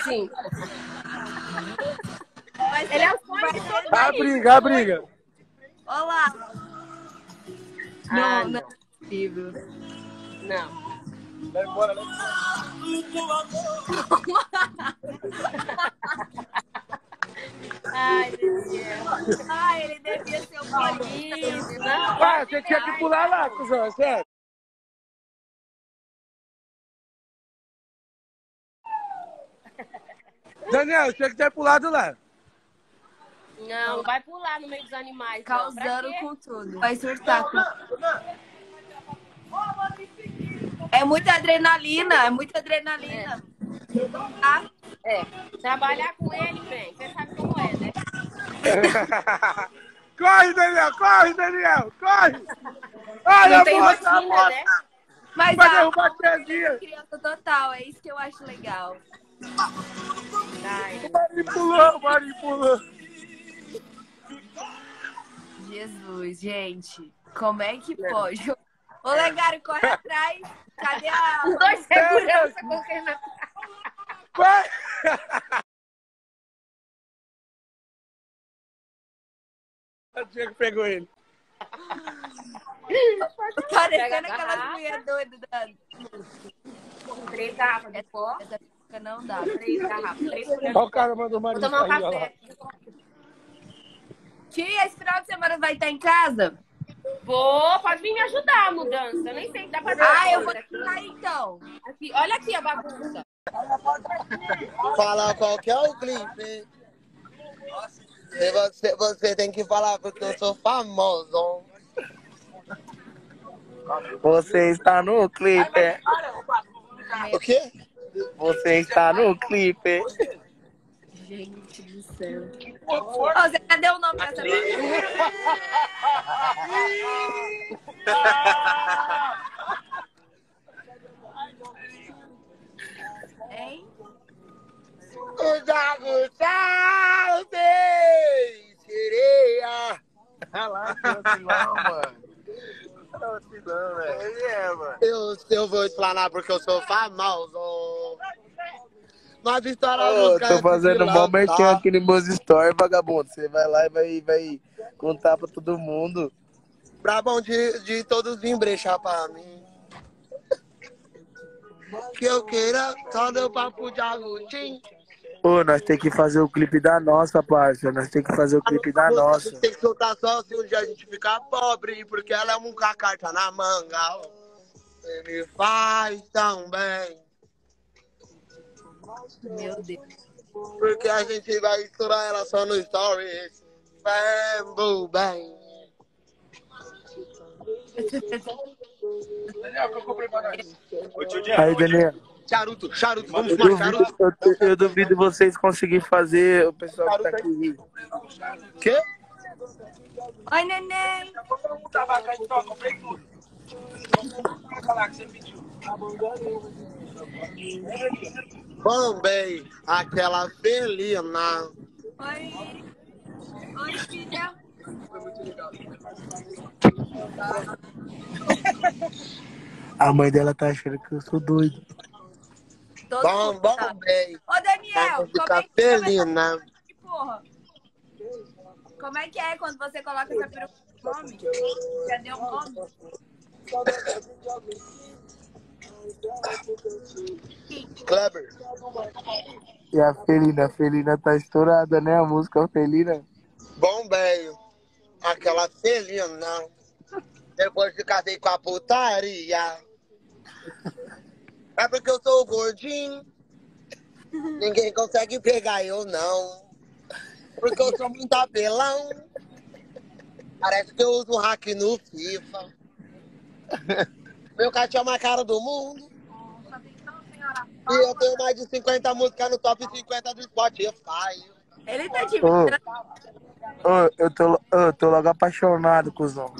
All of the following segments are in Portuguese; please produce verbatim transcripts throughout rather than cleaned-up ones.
assim. Mas ele é o sonho de todo mundo. A briga, a briga. Olá. Não, Ah, não não. é possível. Não. Vai embora, né? Ai, Daniel. Ai, ele devia ser um bolinho. Isso, não. Ah, você tinha que pular lá, cuzão, é sério. Daniel, você tinha que ter pulado lá. Não, não vai pular no meio dos animais. Causando não. com tudo. Vai surtar com... É muita adrenalina, é muita adrenalina. É. é. Trabalhar com ele, bem, você sabe como é, né? Corre, Daniel, corre, Daniel, corre! Olha, não tem moça, rotina, moça. né? Mas Vai a derrubar a criança tiazinha. criança total, é isso que eu acho legal. Ai, Manipulou, manipulou. Jesus, gente, como é que pode? Ô, Legário, corre atrás. Cadê a... os dois segurança correndo atrás. Vai! O Diego pegou ele. Parecendo Pega a aquelas garrafa. mulheres doidas da... Três garrafas de pó. Essa fica não dá. Três garrafas. Três colheres. Olha o cara mandou mais Vou tomar um aí, olha lá. café. Tia, esse final de semana vai estar em casa? Vou, pode vir me ajudar a mudança. Eu nem sei se dá pra dar. Ah, eu vou ficar então. Aqui, olha aqui a bagunça. Fala qual que é o clipe. E você, você tem que falar porque eu sou famoso. Você está no clipe. O quê? Você está no clipe. Gente do céu. Ô, Zé, cadê o nome dessa menina? Hein? O Jago tchau, sereia. Olha lá, que vacilão, mano. Vacilão, velho. Ele é, mano. Eu, eu vou explanar porque eu sou famoso. Nós Ô, estouramos tô fazendo mó merchan aqui no meus stories, vagabundo. Você vai lá e vai, vai contar pra todo mundo. Pra bom de, de todos vir brechar pra mim. Que eu queira, só deu papo de agutim. Ô, nós tem que fazer o clipe da nossa, parça. Nós tem que fazer o clipe da A nossa. gente tem que soltar só se um dia a gente ficar pobre, porque ela é um com a carta na manga. Você me faz tão bem. Meu Deus. Porque a gente vai estourar ela só no stories. Bambu, bem. Daniel, que eu comprei pra nós. Aí, Daniel. Charuto, charuto, vamos Eu fumar duvido, charuto. eu, eu duvido vocês conseguirem fazer o pessoal que tá aqui rir. Quê? Oi, neném. Tabaco aí, ó, comprei tudo. Vou falar que você pediu. Bombei, aquela felina. Oi. Oi, filha. A mãe dela tá achando que eu sou doido. Todo Bom, mundo tá. bombei. Ô, Daniel, como Fica é que chama felina. essa porra? Como é que é quando você coloca essa peruca no nome? Já deu um nome? Kleber. E a Felina, a Felina tá estourada, né? A música Felina. Bombei, aquela felina. Depois que casei com a putaria. É porque eu sou gordinho. Ninguém consegue pegar eu, não. Porque eu sou muito apelão. Parece que eu uso hack no FIFA. Meu cachorro é a mais cara do mundo. E eu tenho mais de cinquenta músicas no top cinquenta do Spotify. Ele tá te Ô, mostrando. ô, eu tô, eu tô logo apaixonado, cuzão.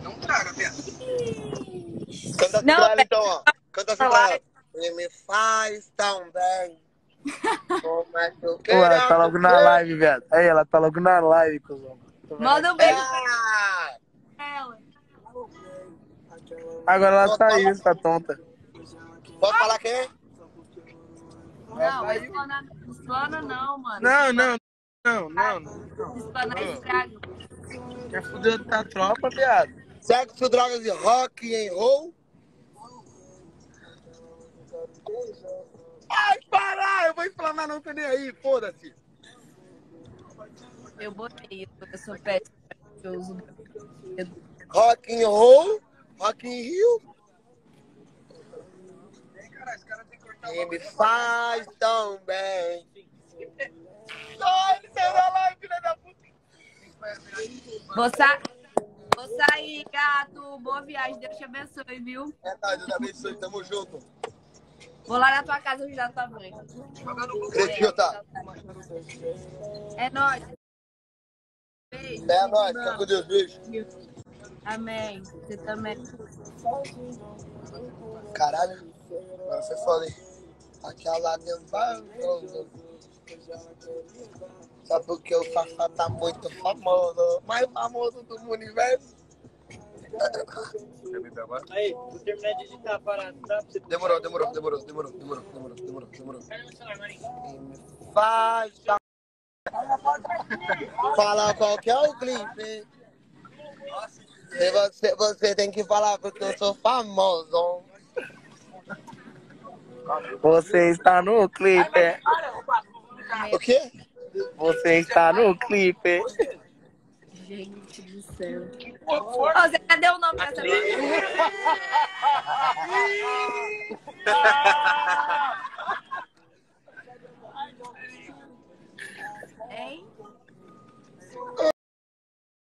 Canta assim Não, pra ela velho. então, ó. Canta assim pra ela. Ele me faz tão bem. Como é que eu Ô, quero ela tá logo na viver? live, viado. Aí, ela tá logo na live, cuzão. Manda um beijo Ah, pra ela. Agora ela saiu, essa tonta. posso falar quem é? Não, Saiu. explana, explana não, mano. Não, não, não, não, não. Explanar estraga. Quer fuder da tropa, viado? Sexo, drogas e rock and roll. Ai, para! Eu vou explanar, não tô nem aí, foda-se. Eu botei isso, eu sou péssima. Eu uso Rock and roll. Rock in Rio. E me faz tão bem. Ai, ele saiu da live, filha da puta. Vou, sa... Vou sair, gato. Boa viagem. Deus te abençoe, viu? É, tá, Deus abençoe, tamo junto. Vou lá na tua casa ajudar tua mãe. Acredita. É nóis. Beijo. É nóis, fica com Deus, beijo. Amém. Você também. Caralho, agora foi foda, hein? Aquela dentro vai. Só porque o Fafá tá muito famoso. Mais famoso do universo. Aí, vou terminar de digitar a parada, tá? Demorou, demorou, demorou, demorou, demorou, demorou, demorou, demorou. Faz. Fala qual que é o clipe. Se você, você tem que falar porque eu sou famoso. Você está no clipe. O quê? Você está no clipe. Gente do céu. Ô, Zé, cadê o nome dessa vez?